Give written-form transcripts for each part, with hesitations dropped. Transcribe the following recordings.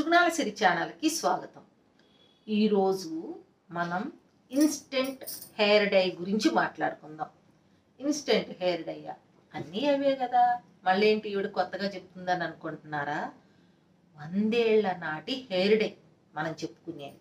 సుగుణాల సిరి ఛానల్కి స్వాగతం. ఈరోజు మనం ఇన్స్టెంట్ హెయిర్ డై గురించి మాట్లాడుకుందాం. ఇన్స్టెంట్ హెయిర్ డై అన్నీ అవే కదా, మళ్ళీ ఏంటి ఈవిడ కొత్తగా చెప్తుందని అనుకుంటున్నారా? 100 ఏళ్ల నాటి హెయిర్ డై మనం చెప్పుకునేది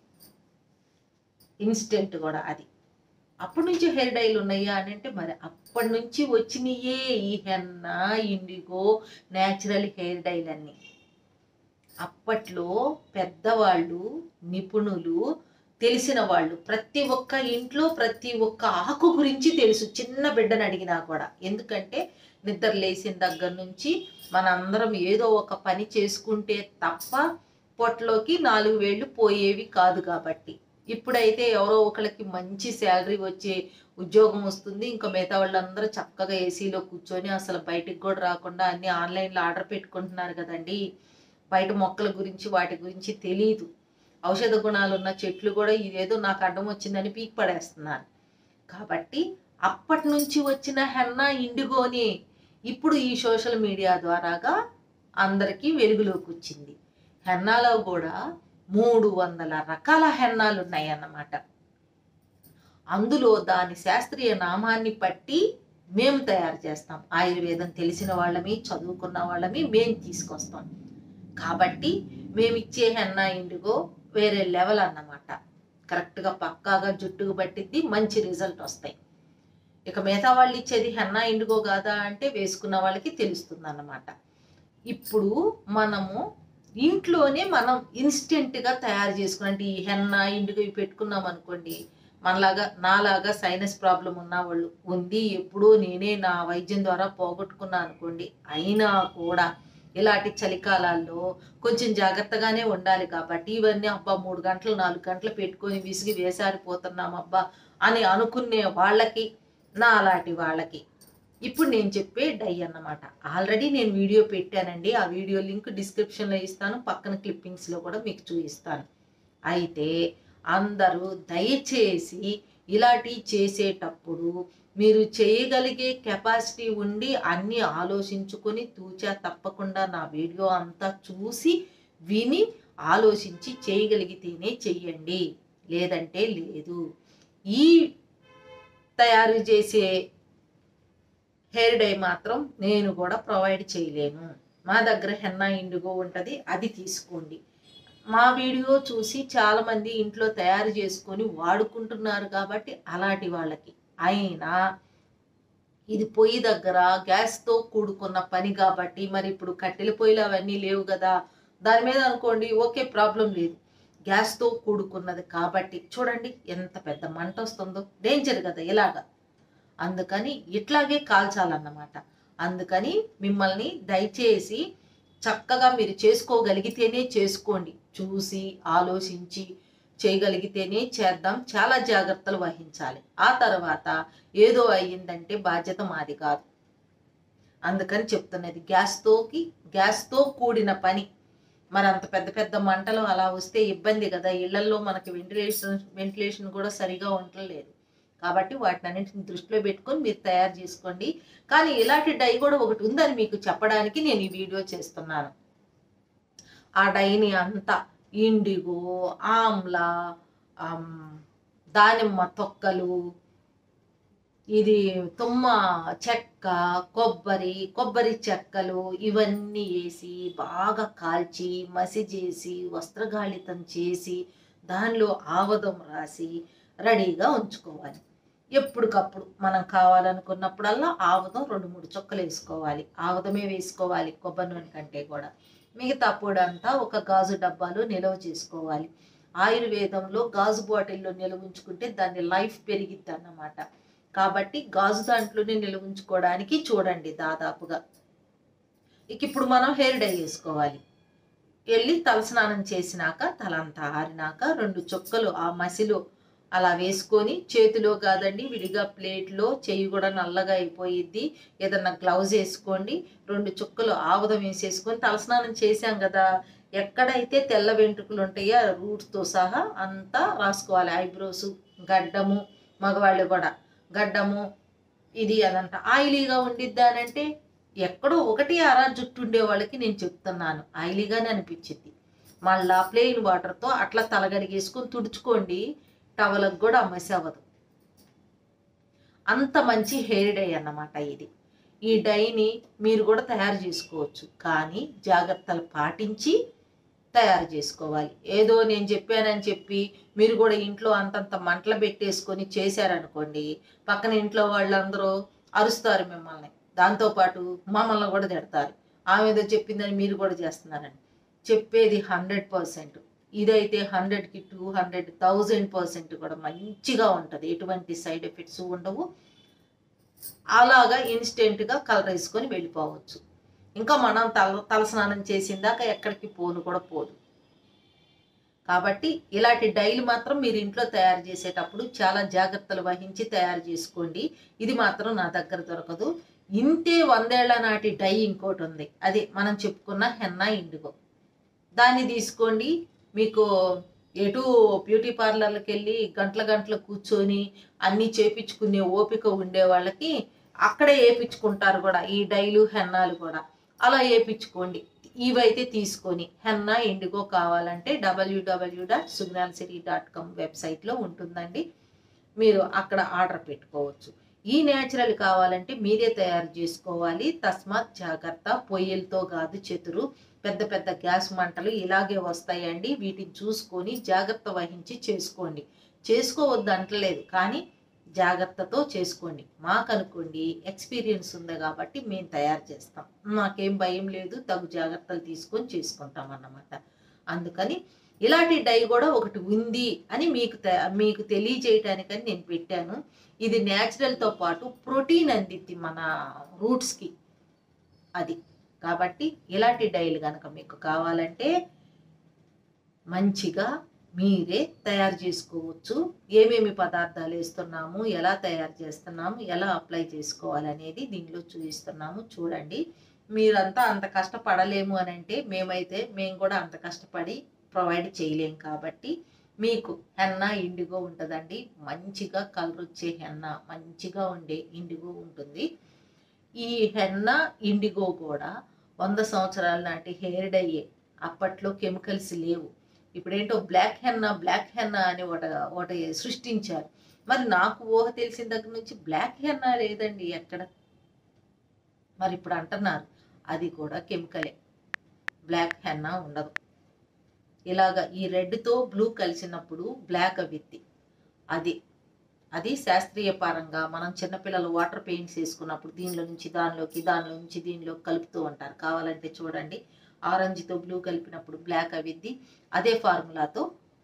ఇన్స్టెంట్ కూడా. అది అప్పటి నుంచి హెయిర్ డైలు ఉన్నాయా అని అంటే మరి అప్పటి నుంచి వచ్చినాయే ఈ హెన్నా, ఇండిగో, న్యాచురల్ హెయిర్ డైలన్నీ. అప్పట్లో పెద్దవాళ్ళు, నిపుణులు, తెలిసిన వాళ్ళు ప్రతి ఒక్క ఇంట్లో ప్రతి ఒక్క ఆకు గురించి తెలుసు, చిన్న బిడ్డను అడిగినా కూడా. ఎందుకంటే నిద్ర లేచిన దగ్గర నుంచి మనందరం ఏదో ఒక పని చేసుకుంటే తప్ప పొట్టలోకి 4 వేళ్ళు పోయేవి కాదు కాబట్టి. ఇప్పుడైతే ఎవరో ఒకరికి మంచి శాలరీ వచ్చే ఉద్యోగం వస్తుంది, ఇంకా మిగతా వాళ్ళందరూ చక్కగా ఏసీలో కూర్చొని అసలు బయటికి కూడా రాకుండా అన్ని ఆన్లైన్లో ఆర్డర్ పెట్టుకుంటున్నారు కదండి. బయట మొక్కల గురించి వాటి గురించి తెలియదు. ఔషధ గుణాలు ఉన్న చెట్లు కూడా ఇదేదో నాకు అడ్డం వచ్చిందని పీక్ పడేస్తున్నారు. కాబట్టి అప్పటి నుంచి వచ్చిన హెన్నా, ఇండిగోని ఇప్పుడు ఈ సోషల్ మీడియా ద్వారాగా అందరికీ వెలుగులోకి వచ్చింది. హెన్నాలో కూడా 300 రకాల హెన్నాలు ఉన్నాయి అన్నమాట. అందులో దాని శాస్త్రీయ నామాన్ని బట్టి మేము తయారు చేస్తాం. ఆయుర్వేదం తెలిసిన వాళ్ళమి, చదువుకున్న వాళ్ళమి మేము తీసుకొస్తాం. కాబట్టి మేమిచ్చే హెన్నా, ఇండిగో వేరే లెవెల్ అన్నమాట. కరెక్ట్గా పక్కాగా జుట్టుకు పట్టిద్ది, మంచి రిజల్ట్ వస్తాయి. ఇక మిగతా వాళ్ళు ఇచ్చేది హెన్నా, ఇండిగో కాదా అంటే వేసుకున్న వాళ్ళకి తెలుస్తుంది అన్నమాట. ఇప్పుడు మనము ఇంట్లోనే మనం ఇన్స్టెంట్గా తయారు చేసుకుని, అంటే ఈ హెన్నా, ఇండిగో ఇవి పెట్టుకున్నాం అనుకోండి, నాలాగా సైనస్ ప్రాబ్లం ఉన్న వాళ్ళు ఉంది, ఎప్పుడూ నేనే నా వైద్యం ద్వారా పోగొట్టుకున్నా అనుకోండి, అయినా కూడా ఇలాంటి చలికాలాల్లో కొంచెం జాగ్రత్తగానే ఉండాలి కాబట్టి ఇవన్నీ 3 గంటలు 4 గంటలు పెట్టుకొని విసిగి వేసారిపోతున్నాం అని అనుకునే వాళ్ళకి, నా అలాంటి వాళ్ళకి ఇప్పుడు నేను చెప్పే డై అన్నమాట. ఆల్రెడీ నేను వీడియో పెట్టానండి, ఆ వీడియో లింక్ డిస్క్రిప్షన్లో ఇస్తాను, పక్కన క్లిప్పింగ్స్లో కూడా మీకు చూపిస్తాను. అయితే అందరూ దయచేసి ఇలాంటి చేసేటప్పుడు మీరు చేయగలిగే కెపాసిటీ ఉండి అన్నీ ఆలోచించుకొని తూచా తప్పకుండా నా వీడియో అంతా చూసి విని ఆలోచించి చేయగలిగితేనే చెయ్యండి, లేదంటే లేదు. ఈ తయారు చేసే హెయిర్ డై మాత్రం నేను కూడా ప్రొవైడ్ చేయలేను. మా దగ్గర హెన్నా, ఇండిగో ఉంటుంది, అది తీసుకోండి. మా వీడియో చూసి చాలామంది ఇంట్లో తయారు చేసుకొని వాడుకుంటున్నారు కాబట్టి అలాంటి వాళ్ళకి. అయినా ఇది పొయ్యి దగ్గర గ్యాస్తో కూడుకున్న పని కాబట్టి, మరి ఇప్పుడు కట్టెల పొయ్యిలు అవన్నీ లేవు కదా, దాని మీద అనుకోండి ఓకే, ప్రాబ్లం లేదు. గ్యాస్తో కూడుకున్నది కాబట్టి చూడండి ఎంత పెద్ద మంట వస్తుందో, డేంజర్ కదా ఇలాగా. అందుకని ఇట్లాగే కాల్చాలన్నమాట. అందుకని మిమ్మల్ని దయచేసి చక్కగా మీరు చేసుకోగలిగితేనే చేసుకోండి, చూసి ఆలోచించి చేయగలిగితేనే చేద్దాం. చాలా జాగ్రత్తలు వహించాలి. ఆ తర్వాత ఏదో అయ్యిందంటే బాధ్యత మాది కాదు. అందుకని చెప్తున్నది, గ్యాస్తో కూడిన పని. మరి అంత పెద్ద పెద్ద మంటలు అలా వస్తే ఇబ్బంది కదా. ఇళ్లల్లో మనకి వెంటిలేషన్ కూడా సరిగా ఉండలేదు కాబట్టి వాటిని అన్నింటిని దృష్టిలో పెట్టుకొని మీరు తయారు చేసుకోండి. కానీ ఇలాంటి డై కూడా ఒకటి ఉందని మీకు చెప్పడానికి నేను ఈ వీడియో చేస్తున్నాను. ఆ డైని అంతా ఇండిగో, ఆమ్లా, దానిమ్మ తొక్కలు, ఇది తుమ్మ చెక్క, కొబ్బరి చెక్కలు ఇవన్నీ వేసి బాగా కాల్చి మసి చేసి వస్త్రగాళితం చేసి దానిలో ఆవదం రాసి రెడీగా ఉంచుకోవాలి. ఎప్పటికప్పుడు మనం కావాలనుకున్నప్పుడల్లా ఆవదం 2-3 చుక్కలు వేసుకోవాలి. ఆవదమే వేసుకోవాలి కొబ్బరి నూనె కంటే కూడా. మిగతా పొడి అంతా ఒక గాజు డబ్బాలో నిల్వ చేసుకోవాలి. ఆయుర్వేదంలో గాజు బాటిల్లో నిల్వ ఉంచుకుంటే దాని లైఫ్ పెరిగిద్ది అన్నమాట. కాబట్టి గాజు దాంట్లోనే నిల్వ ఉంచుకోవడానికి చూడండి దాదాపుగా. ఇప్పుడు మనం హెయిర్ డై వేసుకోవాలి. వెళ్ళి తలస్నానం చేసినాక తలంతా ఆరినాక 2 చుక్కలు ఆ మసిలో అలా వేసుకొని, చేతిలో కాదండి విడిగా ప్లేట్లో, చెయ్యి కూడా నల్లగా అయిపోయిద్ది, ఏదన్నా గ్లౌజ్ వేసుకోండి. 2 చుక్కలు ఆవదం వేసేసుకొని తలస్నానం చేసాం కదా, ఎక్కడైతే తెల్ల వెంట్రుకలు ఉంటాయో రూట్స్తో సహా అంతా రాసుకోవాలి. ఐబ్రోస్, గడ్డము, మగవాళ్ళు కూడా గడ్డము ఇది అదంతా ఆయిలీగా ఉండిద్దా అని అంటే ఎక్కడో 1 అర జుట్టు ఉండే వాళ్ళకి నేను చెప్తున్నాను, ఆయిలీగానే అనిపించింది. మళ్ళా ప్లెయిన్ వాటర్తో అట్లా తలగడిగేసుకొని తుడుచుకోండి, టవలకు కూడా మసి అవ్వదు. అంత మంచి హెయిర్ డై అన్నమాట ఇది. ఈ డైని మీరు కూడా తయారు చేసుకోవచ్చు, కానీ జాగ్రత్తలు పాటించి తయారు చేసుకోవాలి. ఏదో నేను చెప్పానని చెప్పి మీరు కూడా ఇంట్లో అంతంత మంటలు పెట్టేసుకొని చేశారనుకోండి, పక్కన ఇంట్లో వాళ్ళందరూ అరుస్తారు మిమ్మల్ని, దాంతోపాటు మమ్మల్ని కూడా తిడతారు. ఆమె ఏదో చెప్పిందని మీరు కూడా చేస్తున్నారని. చెప్పేది 100%, ఇదైతే 100కి 200, 1000% కూడా మంచిగా ఉంటుంది. ఎటువంటి సైడ్ ఎఫెక్ట్స్ ఉండవు. అలాగా ఇన్స్టెంట్గా కలర్ వేసుకొని వెళ్ళిపోవచ్చు. ఇంకా మనం తలస్నానం చేసిందాక ఎక్కడికి పోను కూడా పోదు. కాబట్టి ఇలాంటి డైలు మాత్రం మీరు ఇంట్లో తయారు చేసేటప్పుడు చాలా జాగ్రత్తలు వహించి తయారు చేసుకోండి. ఇది మాత్రం నా దగ్గర దొరకదు. ఇంతే 100 ఏళ్ల నాటి డై ఇంకోటి ఉంది, అది మనం చెప్పుకున్న హెన్నా ఇండిగో. దాన్ని తీసుకోండి. మీకు ఎటు బ్యూటీ పార్లర్లకు వెళ్ళి గంటల గంటలు కూర్చొని అన్నీ చేపించుకునే ఓపిక ఉండే వాళ్ళకి అక్కడే వేయించుకుంటారు కూడా ఈ డైలు హెన్నాలు కూడా. అలా వేయించుకోండి. ఇవైతే తీసుకొని హెన్నా ఇండిగో కావాలంటే www.sugnalcity.com వెబ్సైట్లో ఉంటుందండి, మీరు అక్కడ ఆర్డర్ పెట్టుకోవచ్చు. ఈ న్యాచురల్ కావాలంటే మీరే తయారు చేసుకోవాలి. తస్మాత్ జాగ్రత్త, పొయ్యిలతో కాదు చెతురు. పెద్ద పెద్ద గ్యాస్ మంటలు ఇలాగే వస్తాయండి. వీటిని చూసుకొని జాగ్రత్త వహించి చేసుకోండి. చేసుకోవద్దు అంటలేదు, కానీ జాగ్రత్తతో చేసుకోండి. మాకు అనుకోండి ఎక్స్పీరియన్స్ ఉంది కాబట్టి మేము తయారు చేస్తాం, మాకేం భయం లేదు, తగు జాగ్రత్తలు తీసుకొని చేసుకుంటాం అన్నమాట. అందుకని ఇలాంటి డై కూడా ఒకటి ఉంది అని మీకు తెలియజేయటానికని నేను పెట్టాను. ఇది న్యాచురల్తో పాటు ప్రోటీన్ అందిద్ది మన రూట్స్కి, అది. కాబట్టి ఇలాంటి డైలు కనుక మీకు కావాలంటే మంచిగా మీరే తయారు చేసుకోవచ్చు. ఏమేమి పదార్థాలు వేస్తున్నాము, ఎలా తయారు చేస్తున్నాము, ఎలా అప్లై చేసుకోవాలనేది దీనిలో చూపిస్తున్నాము. చూడండి. మీరంతా అంత కష్టపడలేము అని అంటే మేము కూడా అంత కష్టపడి ప్రొవైడ్ చేయలేము. కాబట్టి మీకు హెన్నా ఇండిగో ఉంటుందండి. మంచిగా కలర్ వచ్చే హెన్నా, మంచిగా ఉండే ఇండిగో ఉంటుంది. ఈ హెన్నా ఇండిగో కూడా 100 సంవత్సరాల నాటి హెయిర్ డైయే. అప్పట్లో కెమికల్స్ లేవు. ఇప్పుడేంటో బ్లాక్ హెన్నా అని ఒకటి సృష్టించారు. మరి నాకు ఊహ తెలిసిన దగ్గర నుంచి బ్లాక్ హెన్నా లేదండి ఎక్కడ. మరి ఇప్పుడు అంటున్నారు అది కూడా కెమికలే, బ్లాక్ హెన్నా ఉండదు. ఇలాగా ఈ రెడ్తో బ్లూ కలిసినప్పుడు బ్లాక్ అవిద్ది. అది శాస్త్రీయ పరంగా మనం చిన్నపిల్లలు వాటర్ పెయింట్స్ వేసుకున్నప్పుడు దీనిలో నుంచి దానిలోకి, దానిలో నుంచి దీనిలోకి కలుపుతూ ఉంటారు. కావాలంటే చూడండి, ఆరెంజ్తో బ్లూ కలిపినప్పుడు బ్లాక్ అవిద్ది. అదే ఫార్ములాతో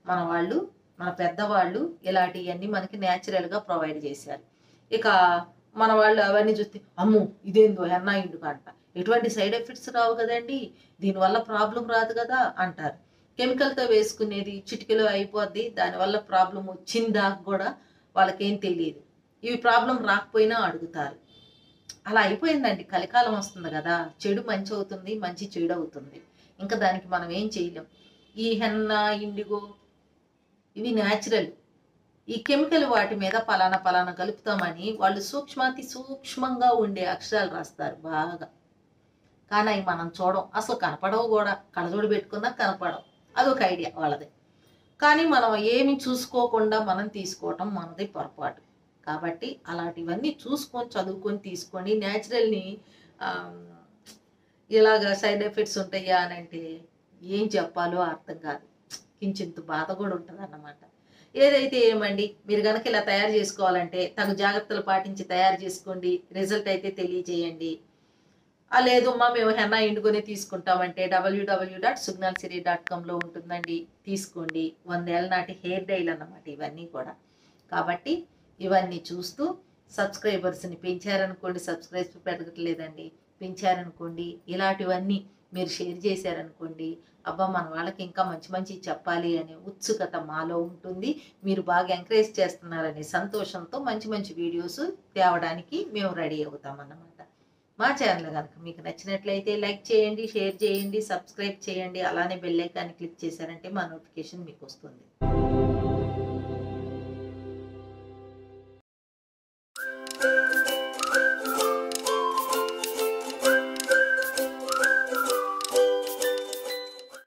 మన పెద్దవాళ్ళు ఇలాంటివన్నీ మనకి న్యాచురల్గా ప్రొవైడ్ చేశారు. ఇక మన వాళ్ళు అవన్నీ చూస్తే అమ్మో ఇదేందో హెన్నా ఇండుక అంట, ఎటువంటి సైడ్ ఎఫెక్ట్స్ రావు కదండి, దీనివల్ల ప్రాబ్లం రాదు కదా అంటారు. కెమికల్తో వేసుకునేది చిటికెలో అయిపోద్ది, దానివల్ల ప్రాబ్లం వచ్చిందా కూడా వాళ్ళకేం తెలియదు. ఇవి ప్రాబ్లం రాకపోయినా అడుగుతారు. అలా అయిపోయిందండి. కలికాలం వస్తుంది కదా, చెడు మంచి అవుతుంది, మంచి చెడు అవుతుంది. ఇంకా దానికి మనం ఏం చేయలేం. ఈ హెన్నా ఇండిగో ఇవి న్యాచురల్. ఈ కెమికల్ వాటి మీద పలానా పలానా కలుపుతామని వాళ్ళు సూక్ష్మంగా ఉండే అక్షరాలు రాస్తారు బాగా. కానీ అవి మనం చూడం, అసలు కనపడవు కూడా. కళ్ళజోడు పెట్టుకున్నా కనపడవు. అదొక ఐడియా వాళ్ళది. కానీ మనం ఏమి చూసుకోకుండా మనం తీసుకోవటం మనది పొరపాటు. కాబట్టి అలాంటివన్నీ చూసుకొని చదువుకొని తీసుకోండి. న్యాచురల్ని ఇలాగ సైడ్ ఎఫెక్ట్స్ ఉంటాయా అని అంటే ఏం చెప్పాలో అర్థం కాదు. కించింత బాధ కూడా ఉంటుంది అన్నమాట. ఏదైతే ఏమండి, మీరు కనుక ఇలా తయారు చేసుకోవాలంటే తగు జాగ్రత్తలు పాటించి తయారు చేసుకోండి. రిజల్ట్ అయితే తెలియజేయండి. లేదు అమ్మా మేము హెన్నా ఇండుకొని తీసుకుంటామంటే www.sugnalcity.comలో ఉంటుందండి, తీసుకోండి. 100 ఏళ్ల నాటి హెయిర్ డైలు అన్నమాట ఇవన్నీ కూడా. కాబట్టి ఇవన్నీ చూస్తూ సబ్స్క్రైబర్స్ని పెంచారనుకోండి, సబ్స్క్రైబర్స్ పెరగట్లేదండి, పెంచారనుకోండి, ఇలాంటివన్నీ మీరు షేర్ చేశారనుకోండి, అబ్బా మన వాళ్ళకి ఇంకా మంచి మంచి చెప్పాలి అనే ఉత్సుకత మాలో ఉంటుంది. మీరు బాగా ఎంకరేజ్ చేస్తున్నారనే సంతోషంతో మంచి మంచి వీడియోస్ తేవడానికి మేము రెడీ అవుతామన్నమాట. మా ఛానల్ కనుక మీకు నచ్చినట్లయితే లైక్ చేయండి, షేర్ చేయండి, సబ్స్క్రైబ్ చేయండి. అలానే బెల్ ఐకాన్ని క్లిక్ చేశారంటే మా నోటిఫికేషన్ మీకు వస్తుంది.